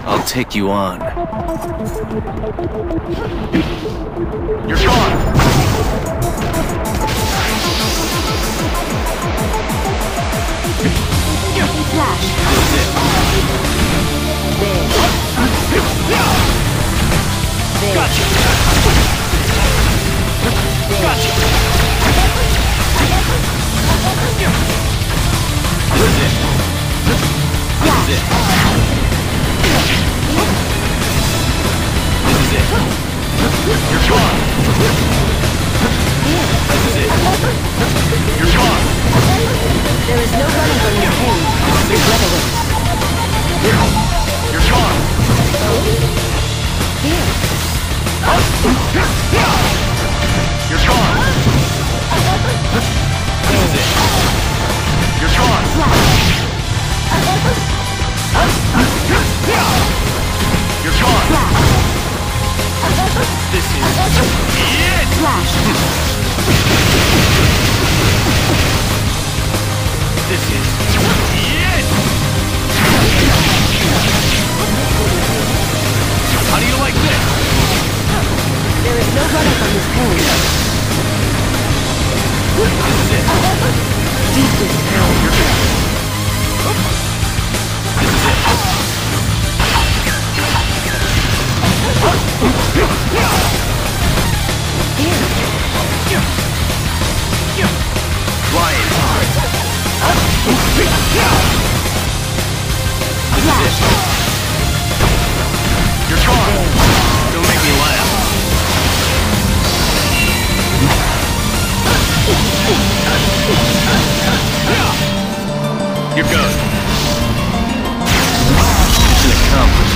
I'll take you on. You're gone! Flash. This is it. There. There. Gotcha! Gotcha! This is it. This is it. This is it. You're gone! This is it. You're gone! There is no running from your pain. Regret awaits. You're gone! Here. You're gone! This is it. You're gone! Flash. You're gone! This is it. Flash. This is it. How do you like this? There is no running from this pain. This is it. Deepest pain. This is it. Flying hard. This is it. You're gone! Don't make me laugh. You're good. Mission accomplished.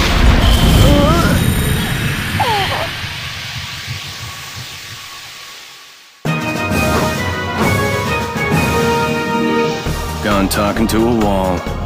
Gone talking to a wall.